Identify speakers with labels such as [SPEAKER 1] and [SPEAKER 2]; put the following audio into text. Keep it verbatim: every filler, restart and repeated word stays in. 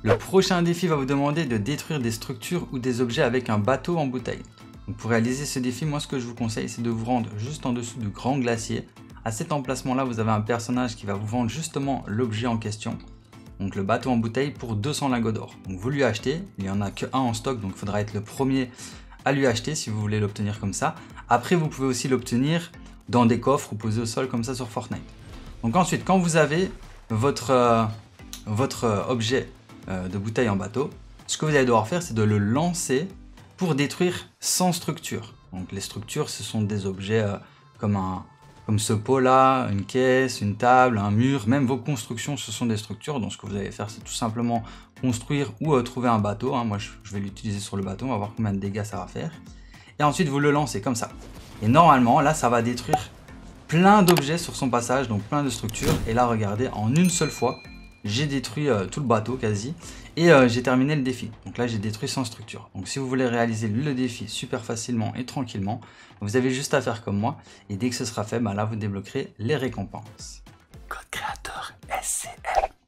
[SPEAKER 1] Le prochain défi va vous demander de détruire des structures ou des objets avec un bateau en bouteille. Donc pour réaliser ce défi, moi ce que je vous conseille, c'est de vous rendre juste en dessous du grand glacier. À cet emplacement-là, vous avez un personnage qui va vous vendre justement l'objet en question. Donc le bateau en bouteille pour deux cents lingots d'or. Donc vous lui achetez, il n'y en a que un en stock, donc il faudra être le premier à lui acheter si vous voulez l'obtenir comme ça. Après, vous pouvez aussi l'obtenir dans des coffres ou posés au sol comme ça sur Fortnite. Donc ensuite, quand vous avez votre, euh, votre euh, objet euh, de bouteille en bateau, ce que vous allez devoir faire, c'est de le lancer pour détruire sans structure. Donc les structures, ce sont des objets euh, comme, un, comme ce pot-là, une caisse, une table, un mur, même vos constructions, ce sont des structures. Donc ce que vous allez faire, c'est tout simplement construire ou euh, trouver un bateau. Hein. Moi, je, je vais l'utiliser sur le bateau, on va voir combien de dégâts ça va faire. Et ensuite, vous le lancez comme ça. Et normalement, là, ça va détruire plein d'objets sur son passage, donc plein de structures. Et là, regardez, en une seule fois, j'ai détruit euh, tout le bateau quasi. Et euh, j'ai terminé le défi. Donc là, j'ai détruit sans structure. Donc si vous voulez réaliser le défi super facilement et tranquillement, vous avez juste à faire comme moi. Et dès que ce sera fait, bah là, vous débloquerez les récompenses.
[SPEAKER 2] Code créateur S C L.